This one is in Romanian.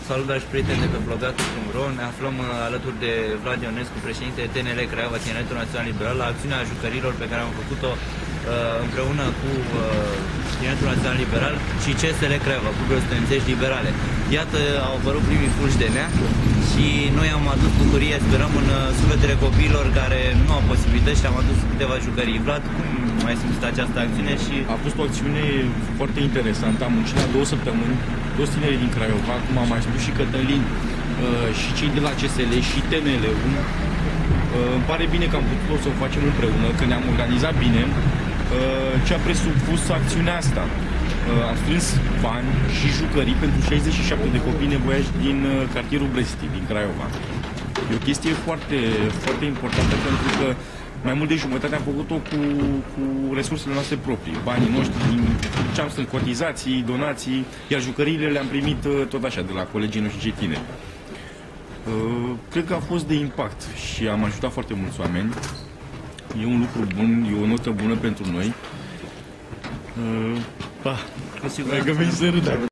Salut, dragi prieteni de pe blogatul.ro. Ne aflăm alături de Vlad Ionescu, președinte TNL Craiova, Tineretul Național Liberal, la acțiunea jucărilor pe care am făcut-o împreună cu Tineretul Național Liberal și CSL Craiova, Clubul Studențești Liberale. Iată, au apărut primii fulgi de nea și noi am adus bucurie, sperăm, în sufletele copiilor care nu au posibilități și am adus câteva jucării. Vlad, cum ai simțit această acțiune? Și a fost o acțiune foarte interesantă. Am muncit la 2 săptămâni, toți tinerii din Craiova, cum am mai spus și Cătălin, și cei de la CSL și TNL-ul. Îmi pare bine că am putut să o facem împreună, că ne-am organizat bine. Ce a presupus acțiunea asta? Am strâns bani și jucării pentru 67 de copii nevoiași din cartierul Bresti, din Craiova. E o chestie foarte, foarte importantă, pentru că mai mult de jumătate am făcut-o cu resursele noastre proprii, banii noștri, din ce am strâns, cotizații, donații, iar jucăriile le-am primit tot așa, de la colegii noștri cei tineri. Cred că a fost de impact și am ajutat foarte mulți oameni. E un lucru bun, e o notă bună pentru noi. cu siguranță.